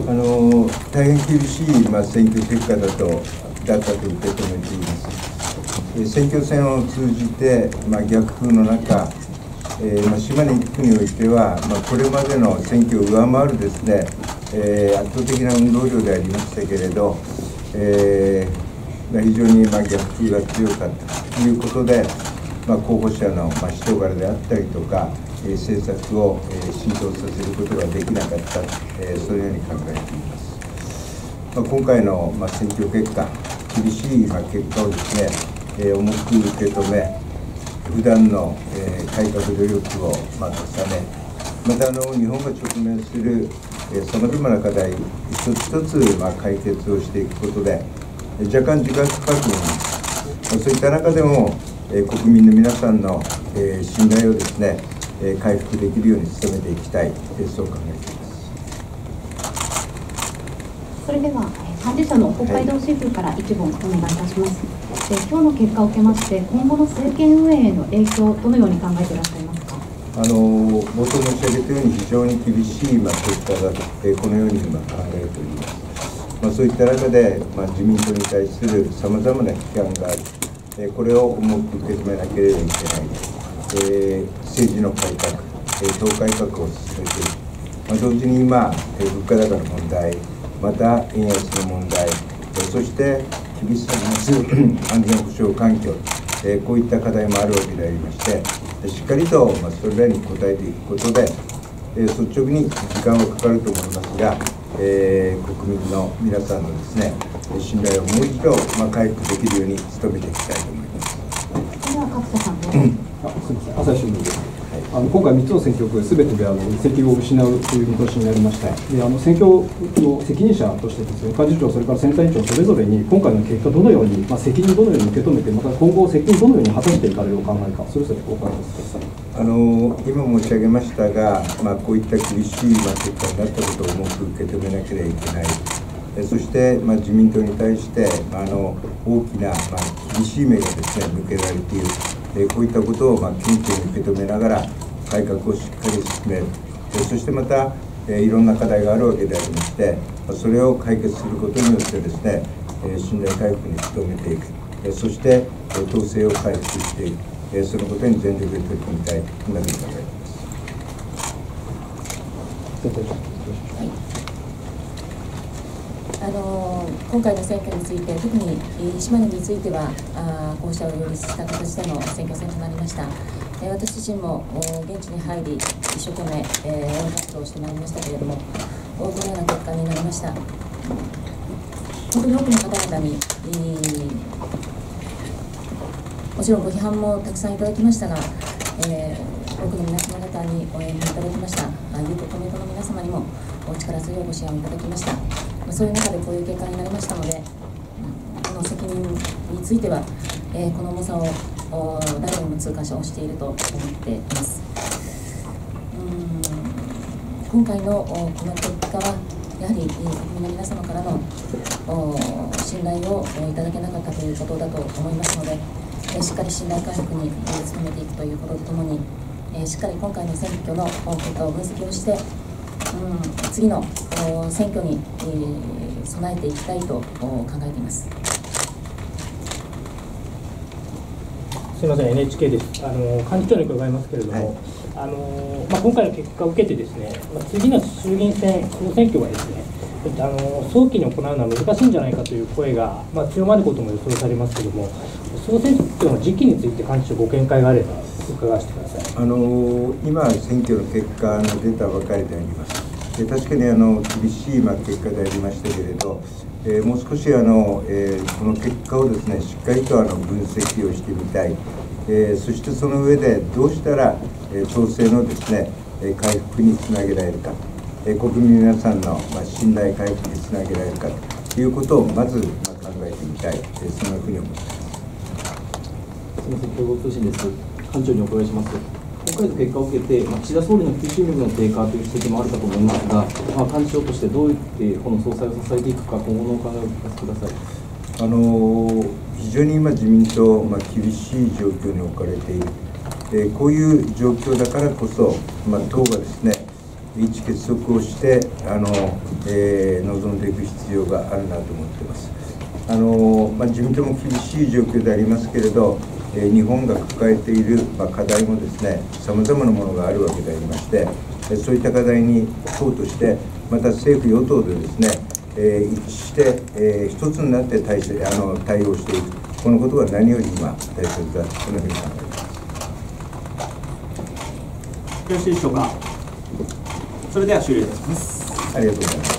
大変厳しい、選挙結果だったと受け止めています。選挙戦を通じて、逆風の中、島根1区においては、これまでの選挙を上回るですね、圧倒的な運動量でありましたけれど、非常に逆風が強かったということで、候補者の人柄であったりとか、政策を浸透させることができなかった、そのように考えています。今回の選挙結果、厳しい結果をですね、重く受け止め、普段の改革努力を重ね、また日本が直面するさまざまな課題、一つ一つ解決をしていくことで、若干時間かかると思います。そういった中でも、国民の皆さんの信頼をですね、回復できるように努めていきたい、そう考えています。 それでは幹事社の北海道支部から一問お願いいたします。今日の結果を受けまして、今後の政権運営への影響、どのように考えていらっしゃいますか。 冒頭申し上げたように、非常に厳しい結果だと、このように今考えております。そういった中で、自民党に対するさまざまな批判がある、これを重く受け止めなければいけない、政治の改革、党改革を進めていく、同時に今、物価高の問題、また円安の問題、そして厳しさに増す安全保障環境、こういった課題もあるわけでありまして、しっかりとそれらに応えていくことで、率直に時間はかかると思いますが、国民の皆さんのですね、信頼をもう一度回復できるように努めていきたいと思います。 では勝田さんです。 すみません、朝日新聞です。今回3つの選挙区すべてで議席を失うという見通しになりました。で選挙の責任者としてですね、幹事長、それから選対委員長それぞれに今回の結果どのように、責任どのように受け止めて、また今後責任どのように果たしていかれるお考えか、それぞれお伺いください。 今申し上げましたが、こういった厳しい結果になったことを重く受け止めなければいけない。そして、自民党に対して、大きな、厳しい目がですね、向けられている。こういったことを謙虚に受け止めながら改革をしっかり進める、そしてまたいろんな課題があるわけでありまして、それを解決することによってですね、信頼回復に努めていく、そして統制を回復していく、そのことに全力で取り組みたい、こんなふうに考えています。 今回の選挙について、特に島根については候補者を擁立した形での選挙戦となりました。私自身も現地に入り、一生懸命応援活動をしてまいりましたけれども、このような結果になりました。本当に多くの方々に、もちろんご批判もたくさんいただきましたが、多くの皆様方に応援いただきました。有効公明党の皆様にもお力強いご支援をいただきました。そういう中でこういう結果になりましたので、この責任については、この重さを誰よりも痛感していると思っています。今回のこの結果は、やはり国民の皆様からの信頼をいただけなかったということだと思いますので、しっかり信頼回復に努めていくということとともに、しっかり今回の選挙の結果を分析をして、次の選挙に備えていきたいと考えています。 すみません、NHK です。幹事長に伺いますけれども、今回の結果を受けてですね、次の衆議院選、総選挙はですね、早期に行うのは難しいんじゃないかという声が、強まることも予想されますけれども、総選挙の時期について幹事長ご見解があれば伺わせてください。 今選挙の結果が出たばかりであります。確かに厳しい結果でありましたけれど、もう少しこの結果をですね、しっかりと分析をしてみたい、そしてその上でどうしたら党勢のですね、回復につなげられるか、国民の皆さんの信頼回復につなげられるかということをまず考えてみたい、そんなふうに思っています。 すみません、共同通信です。幹事長にお伺いします。今回の結果を受けて、岸田総理の求心力の低下という指摘もあるかと思いますが、幹事長としてどうやってこの総裁を支えていくか、今後のお考えを聞かせてください。 非常に今、自民党、厳しい状況に置かれている、こういう状況だからこそ、党がですね、 一致結束をして臨んでいく必要があるなと思っています。自民党も厳しい状況でありますけれど、日本が抱えている課題もですね、さまざまなものがあるわけでありまして、そういった課題に党として、また政府・与党でですね、一致して、一つになって対応していく、このことが何より今、大切だと、このように考えています。 よろしいでしょうか。それでは終了いたします。 ありがとうございます。